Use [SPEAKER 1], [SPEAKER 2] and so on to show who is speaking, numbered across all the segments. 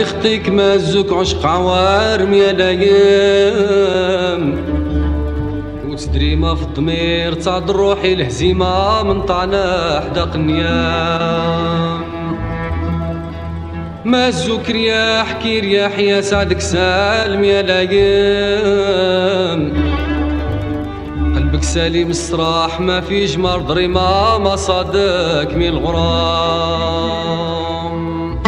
[SPEAKER 1] خطيك مازوك عشق عوارم يا لايام، وتدري ما في الضمير تعد روحي الهزيمة من طعنا حداق النيام. مازوك رياح كي رياح يا سعدك سالم يا لايام، قلبك سليم الصراح ما في جمار ضريمة ما صادك من الغرام.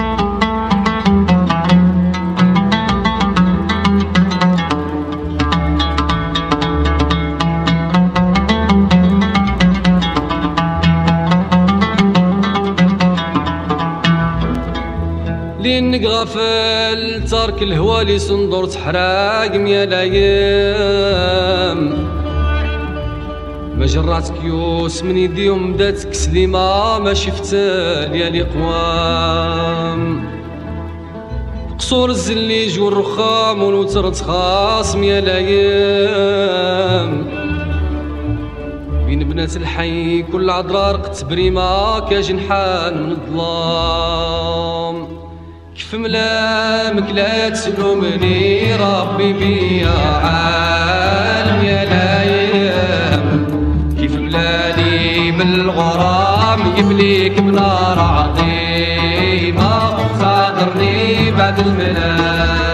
[SPEAKER 1] لينك غفل ترك الهوى لي صندور تحراقم يا لايام، ما جراتك يوس من يديهم داتك سليمة ما شفت ليالي قوام. قصور الزليج والرخام والوتر تخاصم يا لايام، بين بنات الحي كل عذرا رقت بريمة كجنحان من الظلام. كيف ملامك لا تلومني ربي بيا عالم يا لايام، كيف ملاني من الغرام يبليك بنار عظيمة صادرني بعد المنام.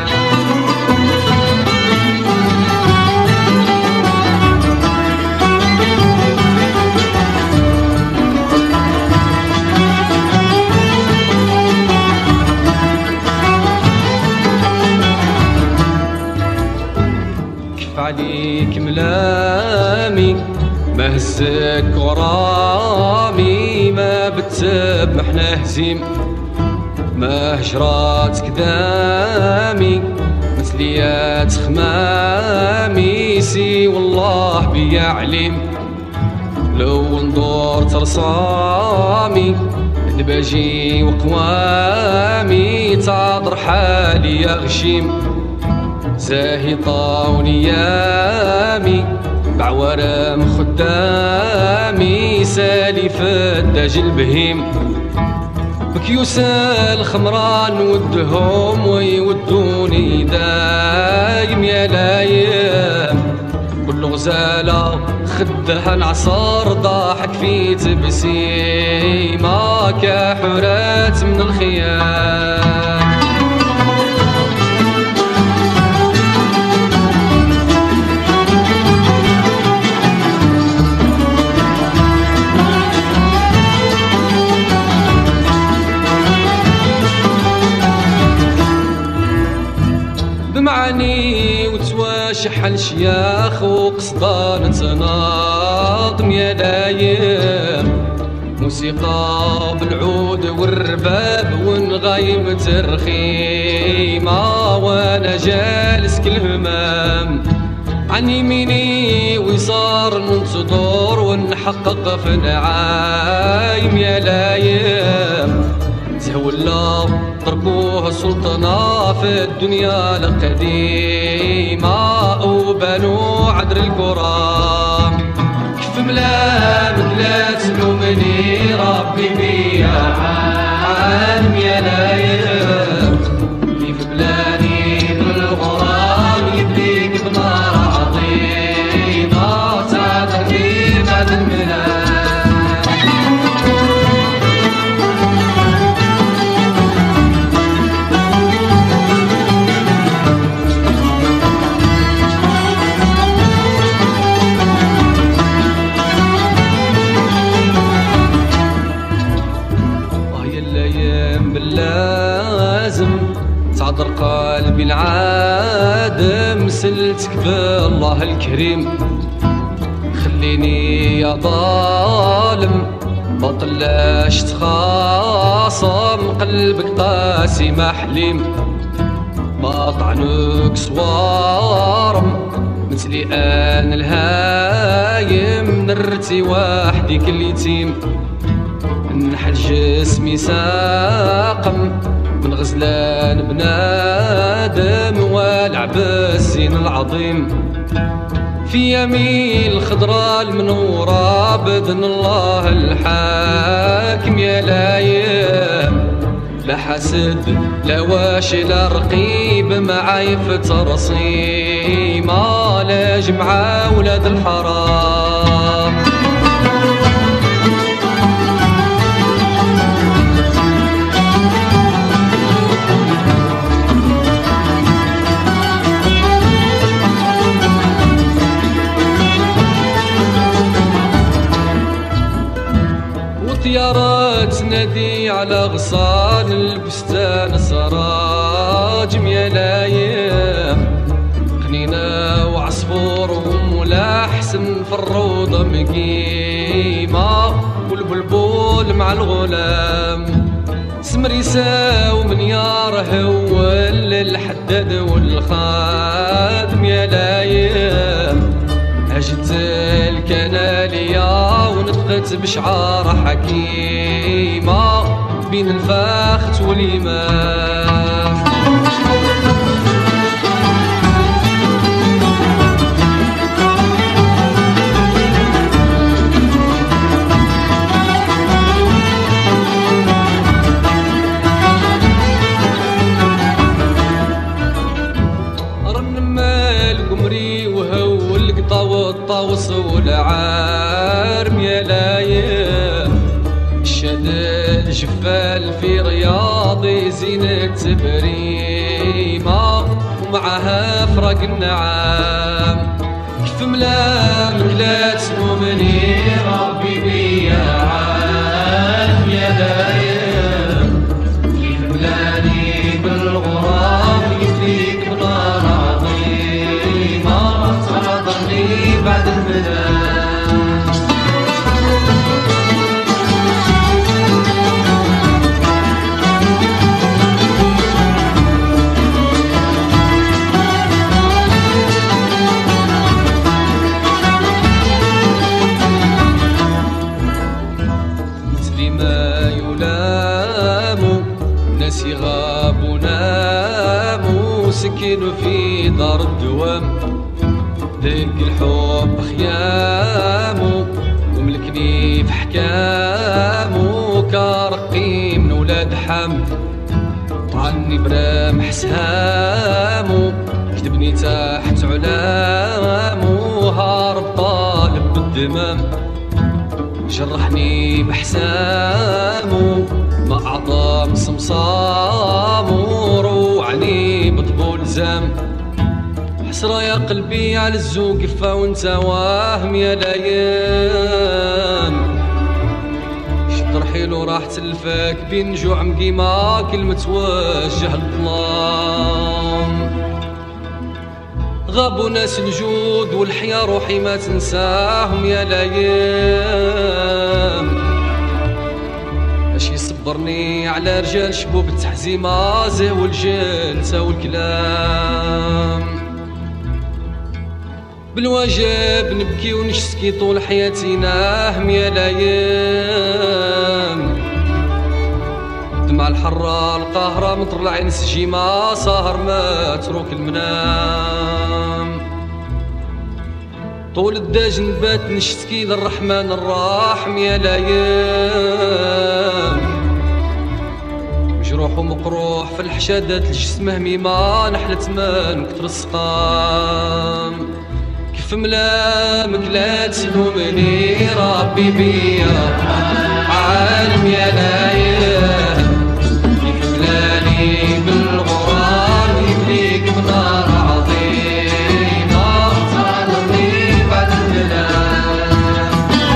[SPEAKER 1] عليك ملامي ما هزك غرامي، ما بتسب محنا هزيم ما هجرات قدامي، مثليات خمامي سي والله بيا عليم. لو ندور ترصامي دباجي وقوامي تعطر حالي يا غشيم، زاهطة ونيامي بعوارم خدامي سالف الداج البهيم. بكيوس الخمران ودهم ويودوني دايم يا لايام، كل غزالة خدها العصار ضاحك في تبسيمة كحورات من الخيام. بمعاني وتواشح الشياخ وقصدان تناظم يا لايام، موسيقى بالعود والرباب ونغايم ترخيمة وانا جالس كالهمام. عن يميني ويسار ننتظر ونحقق في نعايم يا لايام، زهولا تركوه سلطنا في الدنيا القديمة وبنوا عذر الكرام. كيف ملامك لا تلومني ربي بيا عالم يا لايام، كيف بلاني بالغرام يبليك بنار عظيمة تعطرني بعد المنام. لازم تعذر قلبي العادم سلتك بالله الكريم. خليني يا ظالم بطلاش تخاصم قلبك قاسي ما حليم، ما طعنوك صوارم مثلي انا الهايم نرتي وحدي كل يتيم. نحل جسمي ساقم من غزلان بنادم والعباسين العظيم، في يمين الخضراء المنورة بإذن الله الحاكم يا لايام. لا حسد لا واش لا رقيب مع يفترصي ما لا جمعة ولاد الحرام. طيارات تنادي على غصان البستان سراج يا لايم قنينة وعصفور ومولا حسن في الروضة مقيمة والبلبول مع الغلام سمريسا ومنيار هو الحداد والخادم يا لايم هجت الكنالية ونطقت بشعار حكيمة بين الفاخت والإمام. والطاوس والعارم يا لايم شد الجفال في رياضي زينة بريمة ومعها فرق النعام كيف ملامك لا تلومني ربي بيا عالم يا لايم كيف ملاني بالغرام يفليك بنار عظيمة صادرني بعد المنام. ما يلام ناس يغاب وناموا سكنوا في دار الدوام ذاك الحب خيامو وملكني في حكامو كرقي من ولاد حم طعني برام حسامو كتبني تحت علامو هارب طالب بالدمام جرحني بحسامو ما أعطى مصمصامو روعني بطبول زام حسرة يا قلبي على الزوق فا وانت واهم يا لايام شد رحيلو راح تلفاك بين جوع مقيمة كلمة وجه الظلام غابوا ناس الجود والحياة روحي ما تنساهم يا لايام اش يصبرني على رجال شبوب التحزيمة زهو الجلسة والكلام بالواجب نبكي ونشتكي طول حياتي ناهم يا لايام دمع الحرة القاهرة مطر العين سجيمة سهر ما تروك المنام طول الداج نبات نشتكي للرحمن الراحم يا لايام مجروح ومقروح في الحشادات الجسم هميمة نحلت من كتر السقام كيف ملامك لا تلومني ربي بيا عالم يا لايام كيف ملاني بالغرام يفليك بنار عظيمة صادرني بعد المنام.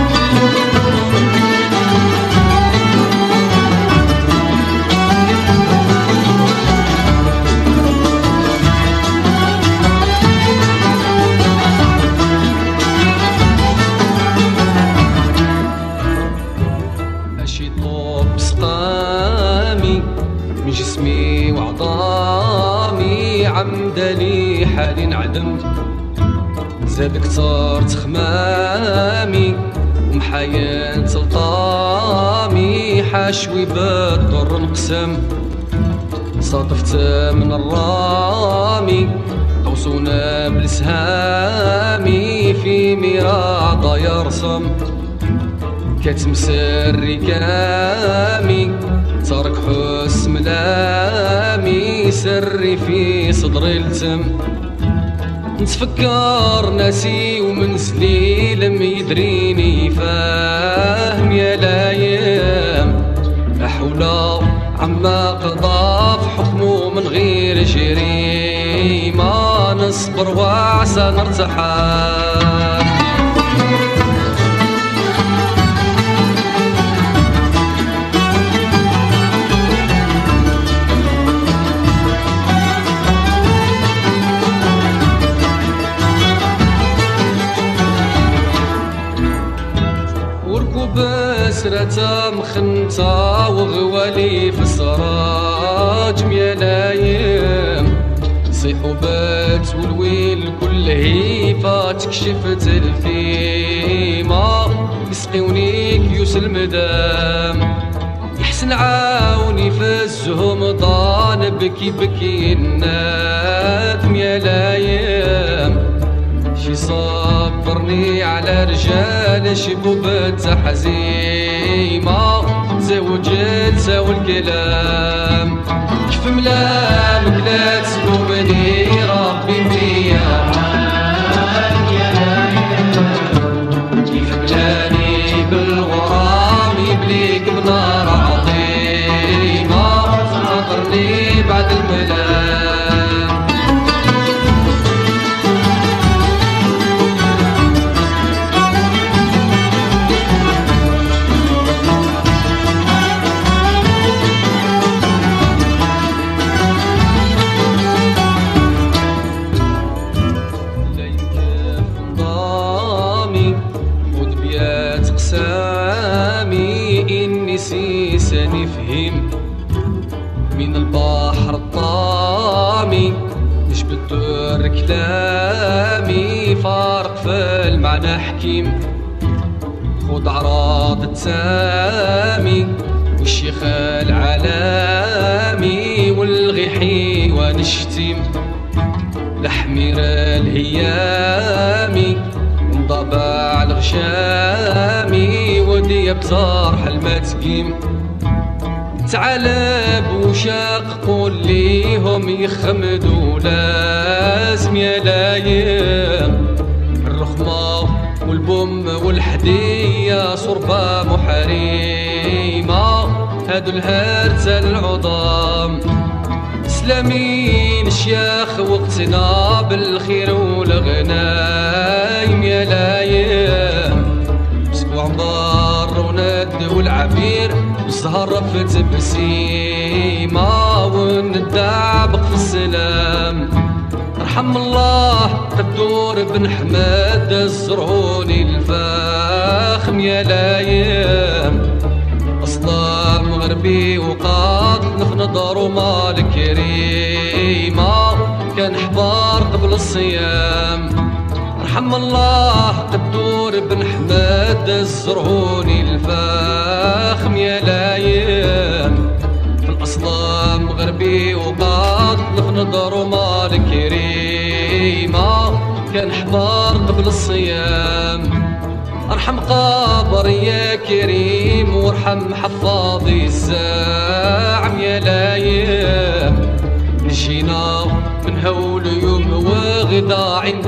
[SPEAKER 1] من جسمي وعظامي عمدلي حالي انعدمت زاد كترت خمامي ومحايا تلطامي حاشوي بالضر انقسم صادفت من الرامي قوسونا بالسهامي في ميراض يرسم كتمسر ركامي ترك حسم ملامي سري في صدري التم، نتفكر ناسي ومنزلي لم يدريني فاهم يا لايام. لا حول عما قضى في حكمه من غير جريمة، نصبر وعسى نرتاح. بسرة مخنطة وغوالي في السراج يا لايم، صيحوا بات والويل كل هيفة تكشفت الفيمة، يسقيوني كيوس المدام يحسن عاوني في الزهم ضان بكي بكي النادم يا لايم. شي صبرني على رجال شبوبات حزيمة، زوجت ساوى الكلام كيف ملامك لا تسلمني ربي فيا كيف ملاني بالغرام يبليك بنار عظيمة، صبرني بعد الملام. إني سيساني فهم من البحر الطامي، نجبد الدور كلامي فارق في المعنى حكيم. خود عراض التامي والشيخ العالمي والغي حيوان الشتيم، لحمير الهيامي ضبع الغشامي ودي بصرح المتقيم. تعالى بوشاق قول ليهم يخمدوا لازم يا لايم، الرخمة والبوم والحدية صربة محريمة، هادو الهرزة العظام سلامين الشيخ وقتنا بالخير والغنايم يا لايم. مسكو عمار وند والعبير والزهر رفت بسيمة وندعبق في السلام. رحم الله قدور بن حماد الزرعوني الفاخم يا لايم، أصلا مغربي وقاط نخنضر ومال كريمة، كان حبار قبل الصيام. رحم الله قدور بن حماد الزرعوني الفاخم يا لايم، في الأصل مغربي وقاط نخنضر ومال كريمة، كان حبار قبل الصيام. ارحم قابر يا كريم وارحم حفاظي الزاعم يا لايم، جينا من هول يوم وغدا عند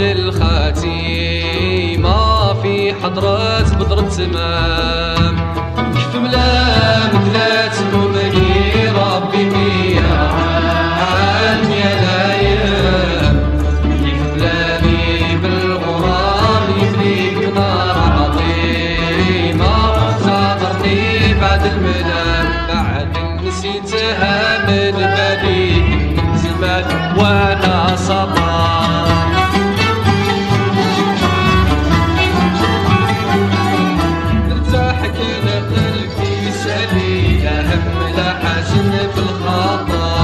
[SPEAKER 1] الخاتيمة في حضرة بدر تمام. كيف ملامك لا تلومني ربي بيا عالم يا لايم، كيف ملامي بالغرام يبليك نار عظيمة، صابرني بعد المنام بعد نسيتها من بالي من زمان وانا صبار. نرتاح كده قلبي سالي لا هم لا حزن في الخطر،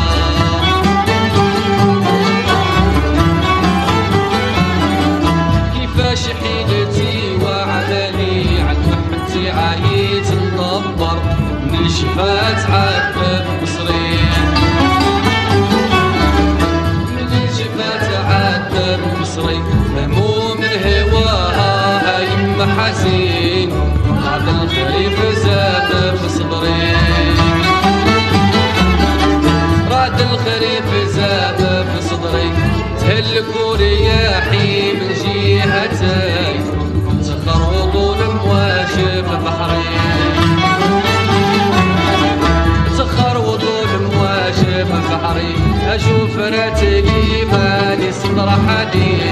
[SPEAKER 1] كيفاش حيلتي وعدني عن محبتي عايت ندبر من الشفات عذب مصري، من الشفات عذب مصري مهموم الهواها هايم حزين، هذا الخريف زاد في صدري. الكون ياحي من جهتي تسخر غضون مواشب بحري تسخر غضون مواشب بحري أشوف راتقي ماني صدر حديد